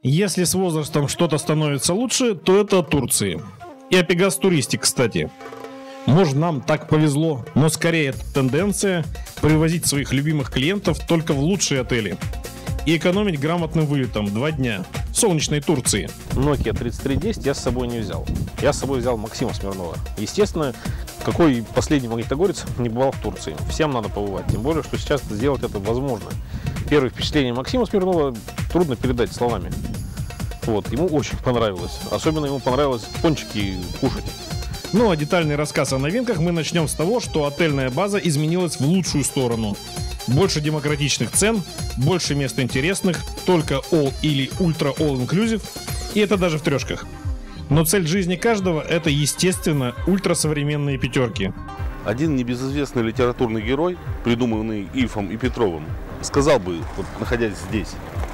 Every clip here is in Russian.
Если с возрастом что-то становится лучше, то это от Турции. И о Pegasus Touristic, кстати. Может, нам так повезло, но скорее это тенденция привозить своих любимых клиентов только в лучшие отели и экономить грамотным вылетом 2 дня в солнечной Турции. Nokia 3310 я с собой не взял. Я с собой взял Максима Смирнова. Естественно, какой последний магнитогорец не бывал в Турции. Всем надо побывать, тем более, что сейчас сделать это возможно. Первое впечатление Максима Смирнова трудно передать словами. Вот, ему очень понравилось. Особенно ему понравилось пончики кушать. Ну а детальный рассказ о новинках мы начнем с того, что отельная база изменилась в лучшую сторону. Больше демократичных цен, больше мест интересных, только all или ультра all inclusive, и это даже в трешках. Но цель жизни каждого — это, естественно, ультрасовременные пятерки. Один небезызвестный литературный герой, придуманный Ильфом и Петровым, сказал бы, вот, находясь здесь: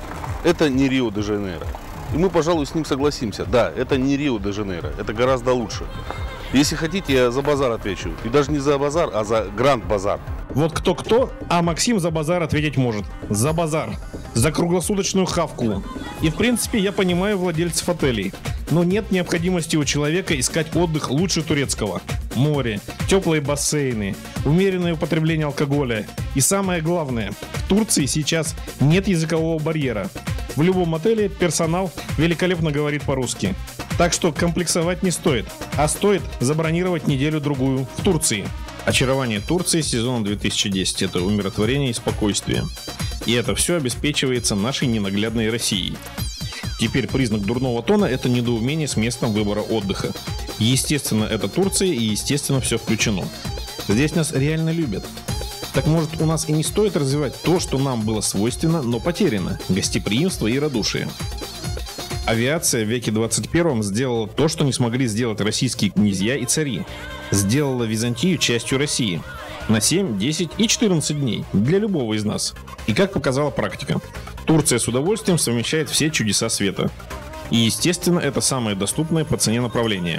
это не Рио-де-Жанейро. И мы, пожалуй, с ним согласимся. Да, это не Рио-де-Жанейро, это гораздо лучше. Если хотите, я за базар отвечу. И даже не за базар, а за Гранд-базар. Вот кто-кто, а Максим за базар ответить может. За базар. За круглосуточную хавку. И в принципе я понимаю владельцев отелей. Но нет необходимости у человека искать отдых лучше турецкого. Море, теплые бассейны, умеренное употребление алкоголя. И самое главное, в Турции сейчас нет языкового барьера. В любом отеле персонал великолепно говорит по-русски. Так что комплексовать не стоит, а стоит забронировать неделю-другую в Турции. Очарование Турции сезона 2010 – это умиротворение и спокойствие. И это все обеспечивается нашей ненаглядной Россией. Теперь признак дурного тона – это недоумение с местом выбора отдыха. Естественно, это Турция, и естественно все включено. Здесь нас реально любят. Так может, у нас и не стоит развивать то, что нам было свойственно, но потеряно – гостеприимство и радушие. Авиация в веке 21 сделала то, что не смогли сделать российские князья и цари. Сделала Византию частью России. На 7, 10 и 14 дней. Для любого из нас. И как показала практика, Турция с удовольствием совмещает все чудеса света. И естественно, это самое доступное по цене направление.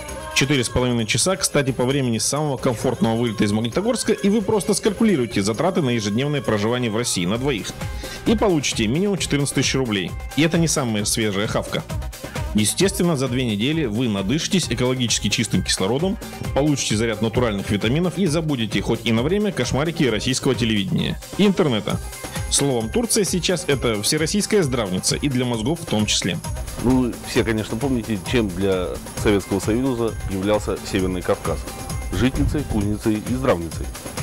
4,5 часа, кстати, по времени самого комфортного вылета из Магнитогорска, и вы просто скалькулируете затраты на ежедневное проживание в России на двоих. И получите минимум 14 тысяч рублей. И это не самая свежая хавка. Естественно, за 2 недели вы надышитесь экологически чистым кислородом, получите заряд натуральных витаминов и забудете хоть и на время кошмарики российского телевидения и интернета. Словом, Турция сейчас это всероссийская здравница, и для мозгов в том числе. Ну, все, конечно, помните, чем для Советского Союза являлся Северный Кавказ. Житницей, кузницей и здравницей.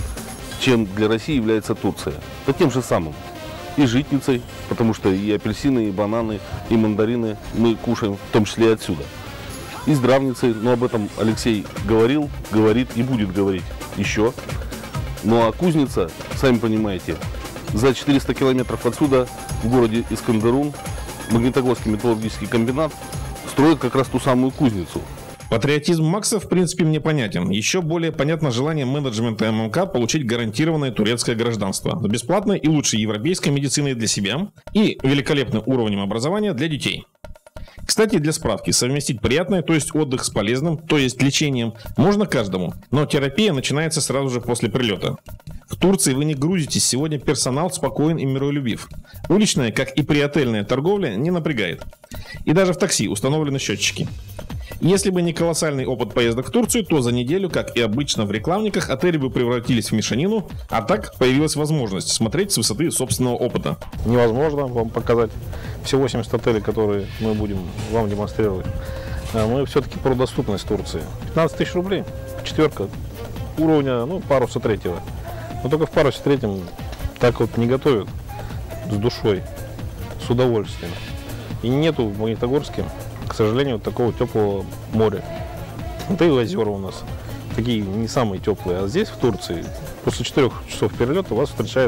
Чем для России является Турция? Да тем же самым. И житницей, потому что и апельсины, и бананы, и мандарины мы кушаем, в том числе и отсюда. И здравницей, но об этом Алексей говорил, говорит и будет говорить еще. Ну а кузница, сами понимаете, за 400 километров отсюда, в городе Искандарун, Магнитогорский металлургический комбинат строит как раз ту самую кузницу. Патриотизм Макса в принципе мне понятен. Еще более понятно желание менеджмента ММК получить гарантированное турецкое гражданство с бесплатной и лучшей европейской медициной для себя и великолепным уровнем образования для детей. Кстати, для справки, совместить приятное, то есть отдых с полезным, то есть лечением, можно каждому, но терапия начинается сразу же после прилета. В Турции вы не грузитесь, сегодня персонал спокоен и миролюбив. Уличная, как и приотельная торговля, не напрягает. И даже в такси установлены счетчики. Если бы не колоссальный опыт поездок в Турцию, то за неделю, как и обычно в рекламниках, отели бы превратились в мешанину, а так появилась возможность смотреть с высоты собственного опыта. Невозможно вам показать все 80 отелей, которые мы будем вам демонстрировать. Мы все-таки про доступность Турции. 15 тысяч рублей, четверка уровня, паруса 3-го. Но только в парусе 3-м так вот не готовят с душой, с удовольствием. И нету в Магнитогорске, к сожалению, такого теплого моря. Да и озера у нас такие не самые теплые. А здесь, в Турции, после 4 часов перелета вас встречает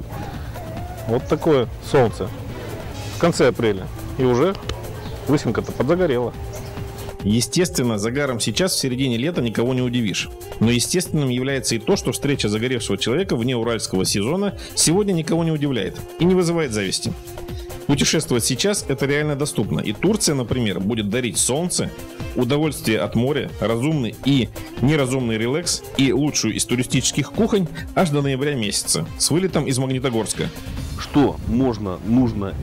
вот такое солнце в конце апреля. И уже лысинка-то подзагорела. Естественно, загаром сейчас в середине лета никого не удивишь. Но естественным является и то, что встреча загоревшего человека вне уральского сезона сегодня никого не удивляет и не вызывает зависти. Путешествовать сейчас это реально доступно. И Турция, например, будет дарить солнце, удовольствие от моря, разумный и неразумный релакс и лучшую из туристических кухонь аж до ноября месяца с вылетом из Магнитогорска. Что можно, нужно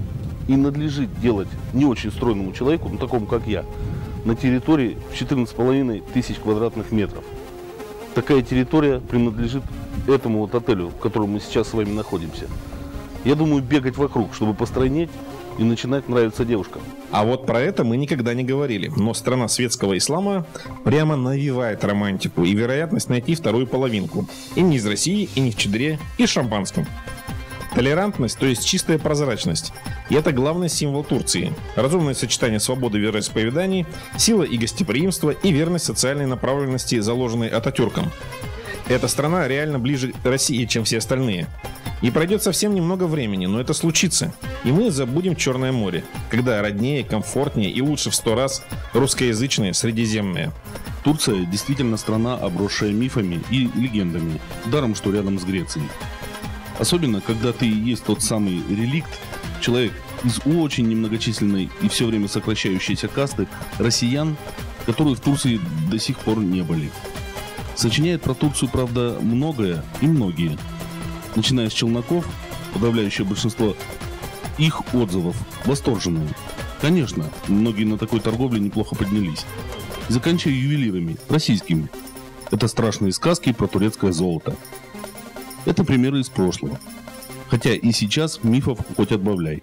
и надлежит делать не очень стройному человеку, ну такому как я, на территории в 14,5 тысяч квадратных метров. Такая территория принадлежит этому вот отелю, в котором мы сейчас с вами находимся. Я думаю, бегать вокруг, чтобы постройнеть и начинать нравиться девушкам. А вот про это мы никогда не говорили. Но страна светского ислама прямо навевает романтику и вероятность найти вторую половинку. И не из России, и не в Чедре, и с шампанским. Толерантность, то есть чистая прозрачность. И это главный символ Турции. Разумное сочетание свободы вероисповеданий, сила и гостеприимство и верность социальной направленности, заложенной Ататюрком. Эта страна реально ближе к России, чем все остальные. И пройдет совсем немного времени, но это случится. И мы забудем Черное море, когда роднее, комфортнее и лучше в 100 раз русскоязычное Средиземное. Турция действительно страна, обросшая мифами и легендами, даром что рядом с Грецией. Особенно, когда ты есть тот самый реликт, человек из очень немногочисленной и все время сокращающейся касты россиян, которые в Турции до сих пор не были. Сочиняет про Турцию, правда, многое и многие. Начиная с челноков, подавляющее большинство их отзывов восторженные. Конечно, многие на такой торговле неплохо поднялись. И заканчивая ювелирами, российскими. Это страшные сказки про турецкое золото. Это примеры из прошлого. Хотя и сейчас мифов хоть отбавляй.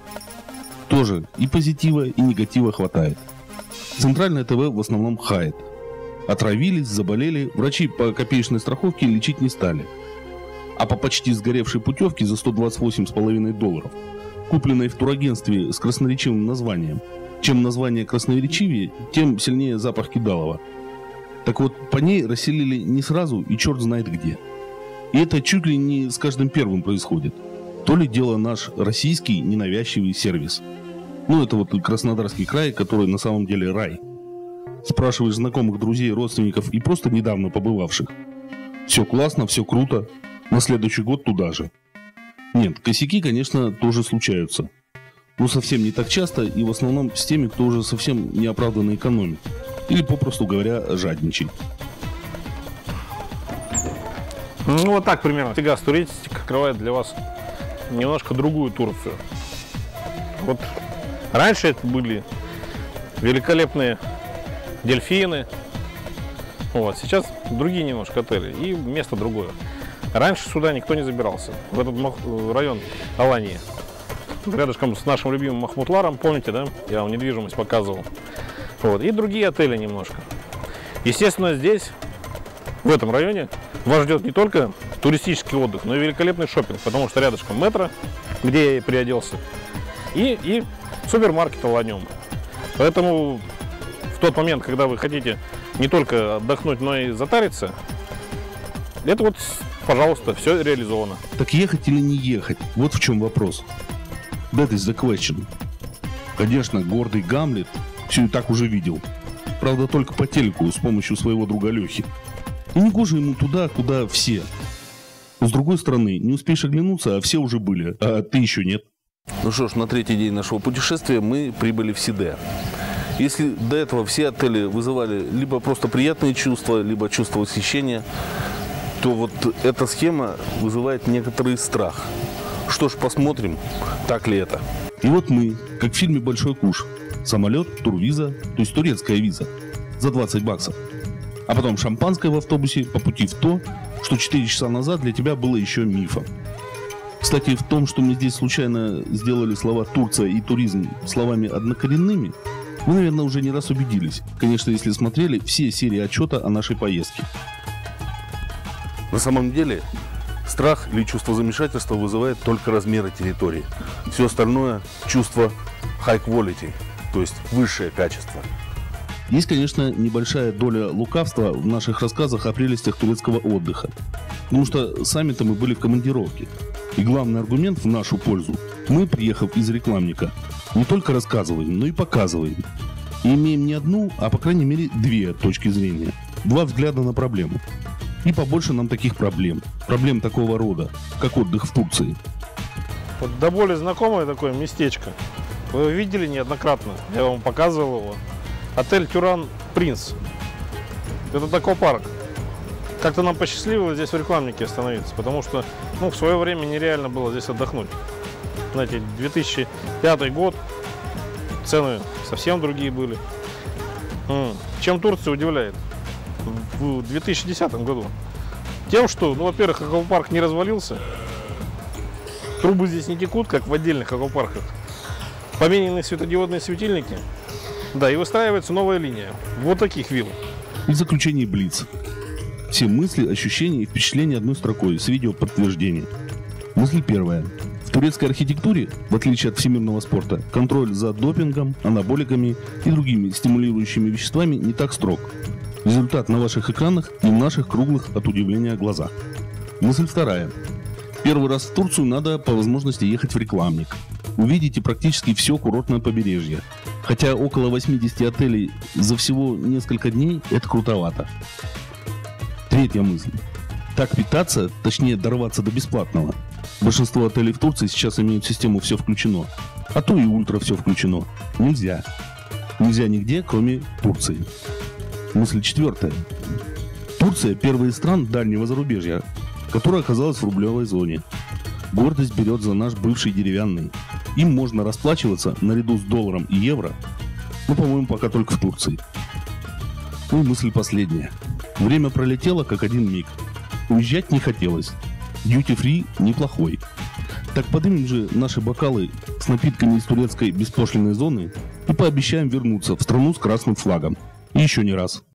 Тоже и позитива, и негатива хватает. Центральное ТВ в основном хает. Отравились, заболели, врачи по копеечной страховке лечить не стали. А по почти сгоревшей путевке за $128,5, купленной в турагентстве с красноречивым названием. Чем название красноречивее, тем сильнее запах кидалова. Так вот, по ней расселили не сразу и черт знает где. И это чуть ли не с каждым первым происходит. То ли дело наш российский ненавязчивый сервис. Ну, это вот Краснодарский край, который на самом деле рай. Спрашиваешь знакомых, друзей, родственников и просто недавно побывавших. Все классно, все круто. На следующий год туда же. Нет, косяки, конечно, тоже случаются. Но совсем не так часто и в основном с теми, кто уже совсем неоправданно экономит. Или, попросту говоря, жадничает. Ну вот так примерно. Пегас Туристик открывает для вас немножко другую Турцию. Вот раньше это были великолепные дельфины. Вот, сейчас другие немножко отели и место другое. Раньше сюда никто не забирался. В этот район Алании. Рядышком с нашим любимым Махмутларом, помните, да? Я вам недвижимость показывал. Вот. И другие отели немножко. Естественно, здесь, в этом районе, вас ждет не только туристический отдых, но и великолепный шопинг, потому что рядышком метро, где я и приоделся, и супермаркет Аланиум. Поэтому в тот момент, когда вы хотите не только отдохнуть, но и затариться, это вот, пожалуйста, все реализовано. Так ехать или не ехать? Вот в чем вопрос. That is the question. Конечно, гордый Гамлет все и так уже видел. Правда, только по телеку с помощью своего друга Лехи. И не гоже ему туда, куда все. Но с другой стороны, не успеешь оглянуться, а все уже были, а ты еще нет. Ну что ж, на третий день нашего путешествия мы прибыли в Сиде. Если до этого все отели вызывали либо просто приятные чувства, либо чувство восхищения, то вот эта схема вызывает некоторый страх. Что ж, посмотрим, так ли это. И вот мы, как в фильме «Большой куш». Самолет, турвиза, то есть турецкая виза, за $20. А потом шампанское в автобусе по пути в то, что 4 часа назад для тебя было еще мифом. Кстати, в том, что мы здесь случайно сделали слова «Турция» и «туризм» словами однокоренными, вы, наверное, уже не раз убедились. Конечно, если смотрели все серии отчета о нашей поездке. На самом деле, страх или чувство замешательства вызывает только размеры территории. Все остальное – чувство high quality, то есть высшее качество. Есть, конечно, небольшая доля лукавства в наших рассказах о прелестях турецкого отдыха. Потому что сами-то мы были в командировке. И главный аргумент в нашу пользу – мы, приехав из рекламника, не только рассказываем, но и показываем. И имеем не одну, а по крайней мере 2 точки зрения. 2 взгляда на проблему. И побольше нам таких проблем. Проблем такого рода, как отдых в Турции. Вот до боли знакомое такое местечко. Вы его видели неоднократно. Я вам показывал его. Отель Тюран Принц. Это такой парк. Как-то нам посчастливилось здесь в рекламнике остановиться, потому что в свое время нереально было здесь отдохнуть. Знаете, 2005 год, цены совсем другие были. Чем Турция удивляет в 2010 году? Тем, что, ну, во-первых, аквапарк не развалился, трубы здесь не текут, как в отдельных аквапарках, поменены светодиодные светильники, да, и выстраивается новая линия вот таких вилл. И в заключение блиц. Все мысли, ощущения и впечатления одной строкой с видео подтверждения. Мысль первая. В турецкой архитектуре, в отличие от всемирного спорта, контроль за допингом, анаболиками и другими стимулирующими веществами не так строг. Результат на ваших экранах и в наших круглых от удивления глазах. Мысль вторая. Первый раз в Турцию надо по возможности ехать в рекламник. Увидите практически все курортное побережье. Хотя около 80 отелей за всего несколько дней – это крутовато. Третья мысль. Так питаться, точнее дорваться до бесплатного. Большинство отелей в Турции сейчас имеют систему «все включено». А то и ультра «все включено». Нельзя. Нельзя нигде, кроме Турции. Мысль четвертая. Турция – первая из стран дальнего зарубежья, которая оказалась в рублевой зоне. Гордость берет за наш бывший деревянный. Им можно расплачиваться наряду с долларом и евро, но, по-моему, пока только в Турции. Ну и мысль последняя. Время пролетело, как один миг. Уезжать не хотелось. Дьюти-фри неплохой. Так поднимем же наши бокалы с напитками из турецкой беспошлинной зоны и пообещаем вернуться в страну с красным флагом. И еще не раз.